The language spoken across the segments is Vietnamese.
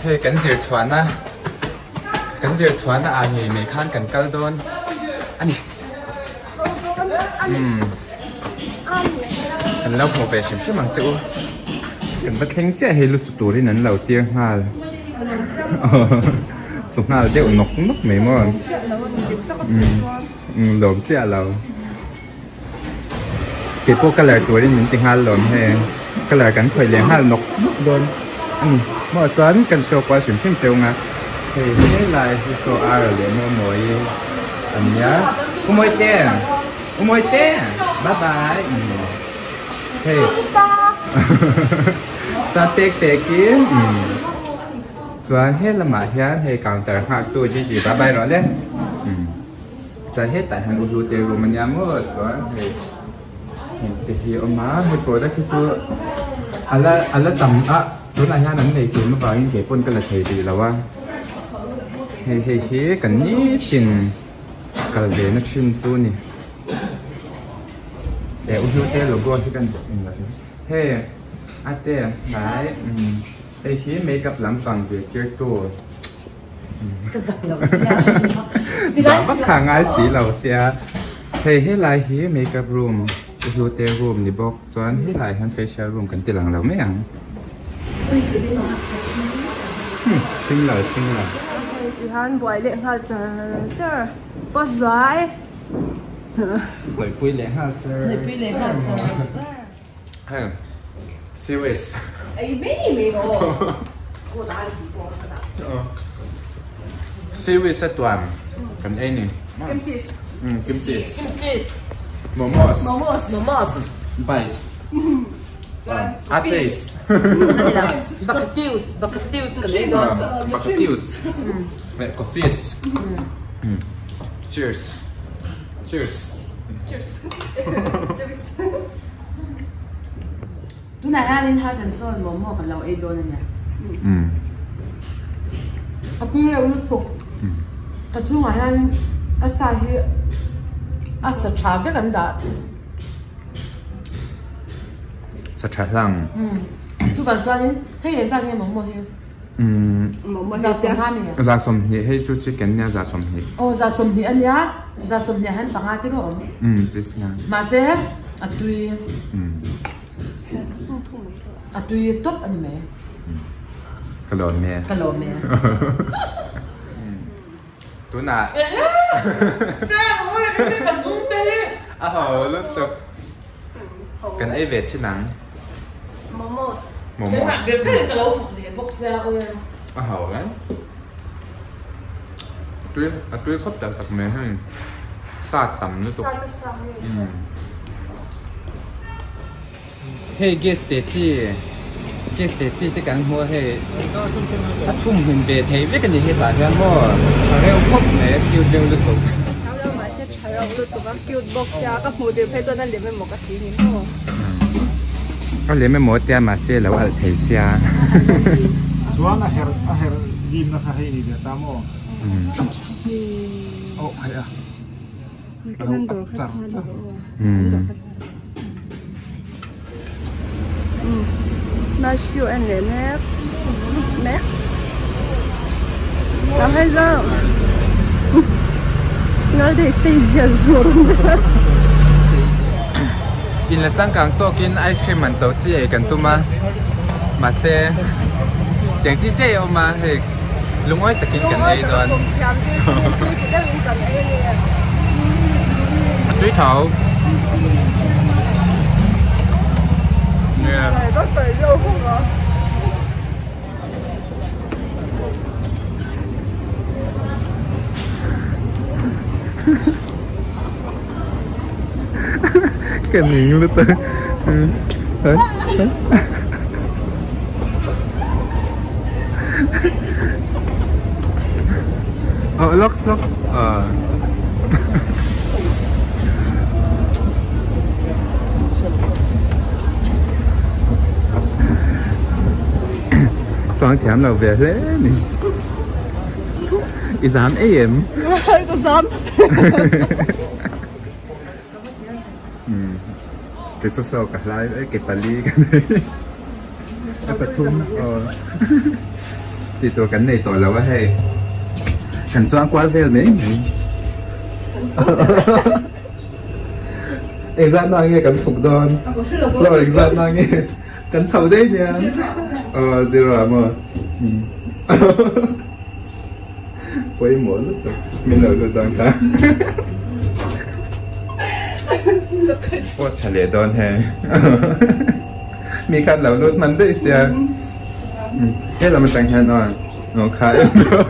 Hey, kan zir chuan na a hi me khan kan kal don ani kan lau mo ve sim sim ang chu kan ba thleng che he lu su tur in an lo tir ngal su ngal de nok nok me mo lom che lo ke po color tur in min ti ngal lom he color kan khoi le ngal nok don ani mo chuan kan show qua sim sim cheu nga thì thế là số A rồi để mua mỗi anh nhớ mua tiền bye bye thì ta tê kia cho hết là mà hết thì còn chờ học tôi chỉ bye bye rồi đấy cho hết tại hàng u tê rồi mình nhắm mua cho thì ông má hay cô đó cái chú ala tầm tối nay nắng này chỉ mới vào những cái con cái là thầy thì là wa he kan ni tin kal de na chin chu ni e u hu te lo go hi kan in la he ate lai he makeup lam pang je ke to ka zak lo sia ba kha ngai si lo sia he lai he makeup room u hu te room ni bok chuan he lai han facial room kan ti lang lo me ang tin lời hắn buổi lễ ha chờ có giỏi buổi quy lễ ha chờ serious ấy mấy rồi cô đã ăn gì qua serious toàn cần ai nè kim chi momos bais ateis bacatius cái đấy đó bacatius mẹ có fish cheers tu này ha lên hai lần rồi mồm còn lâu ấy đôi này à cứ là lúc tục cái chú ngoài anh sai hi sợ chả biết anh đã sát trà lăng chú còn cho đến thế hiện tại em mồm hi ra sum ha mi ra sum hi he chu chi ken nya ra sum hi ra sum thì anh nhá ra sum thì hắn bằng ai cái đó this nha mà sẽ tùy tốt anh mẹ cái lò mẹ tú nà lúc tục cần ấy về xin nắng momos cái mặt việc cái này cái lâu phục liền bốc ra ơi hầu đấy tôi khóc đặc mẹ hay xa tầm nữa tục hey guest chị tất cả mua hey chung hình về thấy biết cái gì hiện tại ra mua rêu khóc này kêu rêu liên tục mà sẽ chạy ra liên tục kêu box ra các mô đều phải cho nên để một cái gì nữa có lẽ mấy mối tiền mà xe là ở thầy xe Juan aher dim na khai ni ta mo hay à cái năng đồ khác xa smash you and then next làm hay giờ nói để xây dựng rồi in là trang càng to kin ice cream mình tổ chức ấy cần tu mà xe tiếng chi chế mà thì lúc ấy ta kin cần ấy rồi túi thầu này có tẩy dâu không hả cái miệng lúc tới locks Chọn thèm nào về thế nè ý dám em có dám cái số số cả lại cái Bali cái này cái Pathum thì tôi cắn này tội là quá hay cắn cho quá về mấy anh ra nói nghe cắn sụp đòn rồi anh ra nói nghe cắn sầu đấy nha gì rồi mà quay mỗi lúc mình ở được đòn cả Ủa trả lời đòn hèมีคันเหล่านู้นมันได้เสียเฮ้ยเรามันแต่งงานอ่ะน้องขาย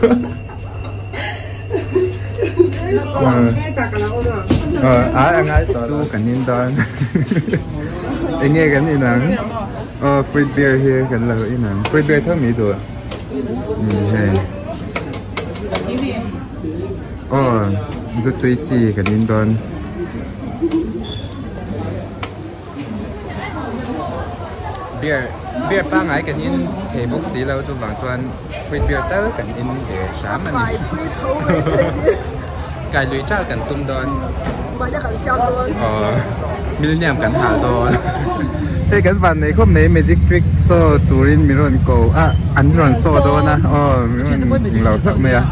ngayสู้กันนิดตอนไอ้เงี้ยกันนี่นังฟรีเบียร์เฮียกันเลยนังฟรีเบียร์เท่ามีตัวเฮ้ยจะตุยจีกันนิดตอนเบียร์ป้าไงกันยินเทบุกสีเราจุดหลังชวนฟรีเบียร์เตอร์กันยินเดี๋ยวสามอันนี้ไก่ลุยเจ้ากันตุ้มดอนมีเนียมกันหาดอนเฮ้ยกันวันในข้อนี้ Magic Trick โซ่ตูรินมิรอนโกอันรอนโซ่ดอนนะมิรอนเราทักไหมอ่ะ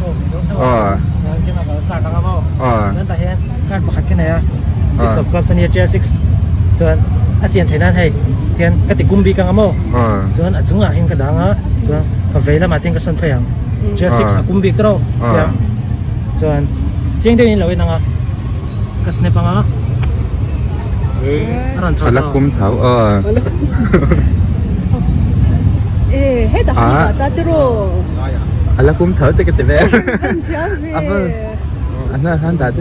นั่นแต่เห็นการประคัดกันไหนอ่ะ Six of Clubs นี่เจอ Six ส่วนอาเจียนไทยนั่นให้เทียนกติกุมบีกังอ่ะมั้งส่วนจุงอ่ะเห็นกระดังอ่ะส่วนกาแฟแล้วมาเทียนก็ส่วนเพียงเจอ Six กุมบีตรอเทียนส่วนเจียงเดียวนี้เราเองนะก็สเนปังอ่ะร้านชาลักกุมเท้าให้แต่หัวตาจุโร่ลักกุมเท้าแต่ก็ติดแล้วอันนั้นท่านด่าดิ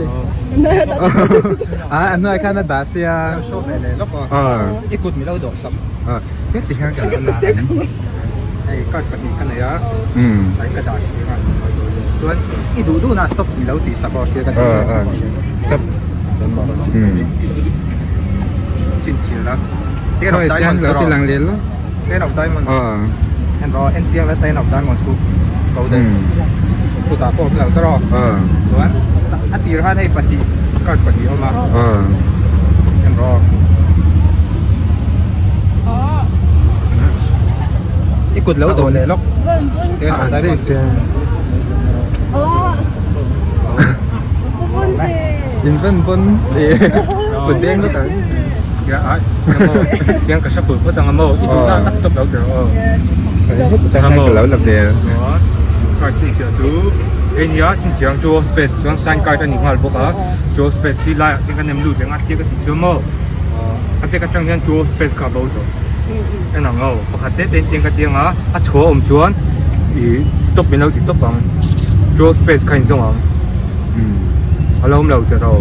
อันนั้นข้าน่าด่าเสียชอบเลยแล้วก็อีกคนมีเราดอกซ้ำนี่ติดข้างกันแล้วไอ้ก็ปฏิกันเลยอ่ะไอ้กระดาษส่วนอีดูนะสต็อปมีเราติดสักทีกันสต็อปชินเชียแล้วเต้นออกได้มันเราที่หลังเรียนแล้วเต้นออกได้มันเห็นรอเอ็นเซียแล้วเต้นออกได้มันสกูเขาเดินผู้ตาโป้เราตลอดส่วนอันที่ท่านให้ปฏิก็ปฏิเอามาเห็นรออีกกดแล้วโดนเลยล็อกเต้นออกได้มันยินphân phân để bật đen đó tới tiếng cả sắp phượt có thằng mồ ít chút tắt stop đâu rồi thằng mồ lẩu lập đề coi chính sự chú cái nhớ chính sự cho space cho sang coi cho những hoạt động đó cho space thì lại cái anh em lưu tiếng anh tiếng cái tiếng mồ anh tiếng cái trang nhân cho space cả bao rồi cái nào ngầu và khát tết tiếng cái tiếng á chúa chuan thì stop bên đâu thì stop bằng cho space cái gì không lâu hôm đầu chờ rồi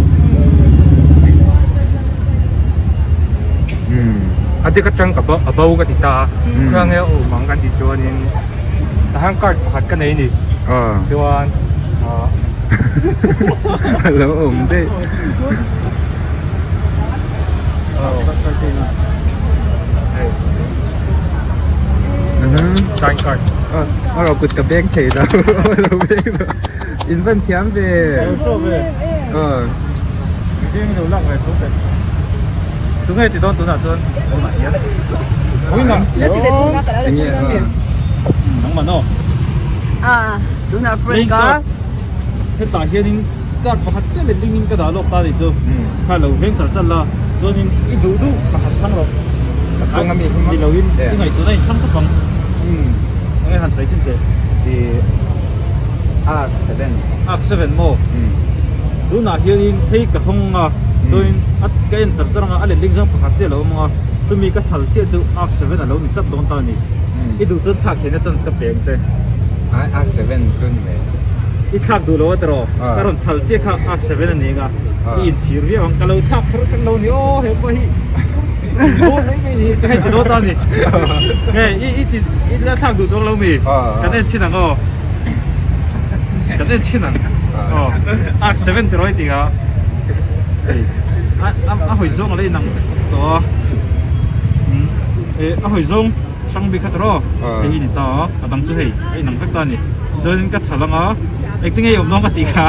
anh thấy cái trang ở bao cái thì ta khang nghe mong cái thì cho nên ta hàng card hạt cái này nè cho lâu ổn đấy trang card เรากดกับแบงค์เฉยแล้วเราแบงค์อินฟันเทียมvề cái nhiều lặng này không phải đúng hay thì đón tôi nào cho tôi lại nhé ôi nằm nóng mà nó đúng là free có hiện tại hiện các bạn hạt trên lên cái đó lộc ta thì chưa khai lâu phim thật chân là cho nên ít đủ mà hạt sang rồi không ngắm thì lâu in cái ngày tối nay sang các bằng cái hạt sấy xin tiền thì 7 moดูน่าเฮียนให้กับห้องโดยcái anh tập cho nó anh linh sang phát triển rồi màจะมีกระถางเจี๊ยบจะอักเสบนะเราจับโดนตอนนี้อีดูจนขาดเห็นจนสเปงใช่อักเสบจนเลยอีขาดดูแล้วตลอดการถางเจี๊ยบขาดอักเสบนั่นเองอ่ะอีชีวิตของเราทับเราเนี่ยโอ้เห็นป่ะฮีโอ้ไม่นี่ให้จะโดนตอนนี้ไงอีแล้วทักดูตรงเรามีกันเล่นชิ้นนั้นก็กันเล่นชิ้นนั้นอักเสบตัวไอ้ติกà hồi dung ở đây nằm to à hồi dung sang bị cắt rồi cái gì to ở đằng trước cái nằm rất to này rồi cái thằng nó cái tiếng nghe ông nó cái gì cả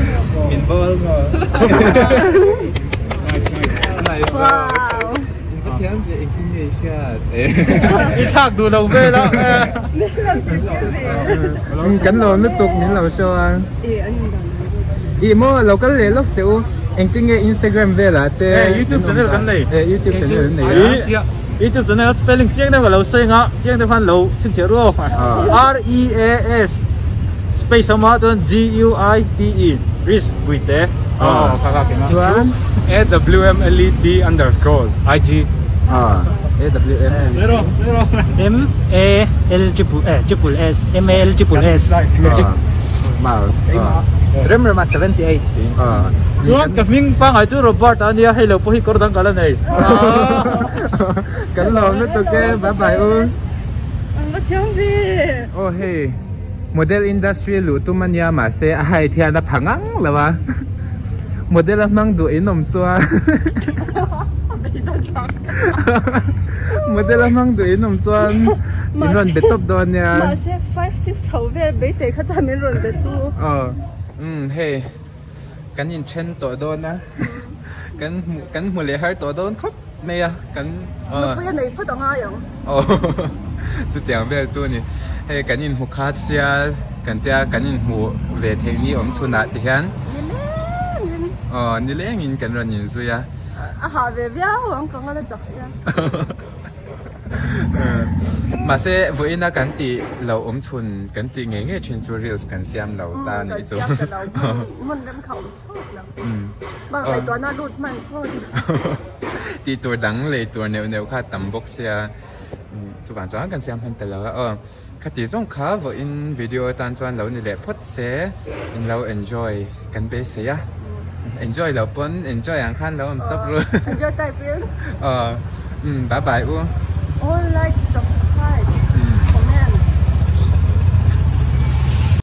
in bơ wow 天别今天下， 一khác đủ đầu về đó. Mình làm sự kiện về. cánh lồn nước tục miễn lầu show à. Anh Ý mô lầu cái lệ lúc tiểu anh tin nghe Instagram về là tê. YouTube channel cái này. YouTube channel này. YouTube channel spelling chiang đây vào lầu xanh á, chiang đây phan lầu xin chào luôn. REAS space sama cho GUITE Riz Guite. Kakak kena. Chuan AWMLED _ IG. AWM. MALSSS MALSSS Magic Mouse. Remember mà 78. Chuan cái mình pa ngai chu Robert ania hello po hi kor dang kala nei. Cánh lồn nước tục ke bye bye u. Anh có tiếng về. Oh hey. Model industry lu tu mania mà se ai thia na phangang la wa. Model mang du inom chua. Model mang du inom chuan inon betop don ya. Mà sẽ 5-6 hậu về bây giờ khá cho mình rồi để su. Hey. Kan in chen to don na. Kan mu le har to don khop me ya kan. Nó bây giờ này phát động ai vậy? Chu tiang ve chu ni. Hey kan in hu kha sia kan tia kan in hu ve thei ni om chuna ti hian. Ni le ngin kan ron in zu ya. Hạ về vía hoàng con nó giật xe. Mà sẽ với na kan ti lâu om chun kan ti nghe nghe chen chu reels kan siam lâu ta ni chu. Mình đem khẩu chốt lắm. Mà lạiตัวน่าลุดมันชด Tiตัวดังเลยตัวแนวค่าตำบกเสียสุวรรณจ้ากันเสียมพันแต่ละคติส่งข่าวอินวิดีโอตอนจวนเรานี่แหละพดเสียเรา enjoy กันไปเสีย enjoy เราปน enjoy อย่างขั้นเราตบรู้ enjoy ไต่เปลี่ยน bye bye อู้ all like subscribe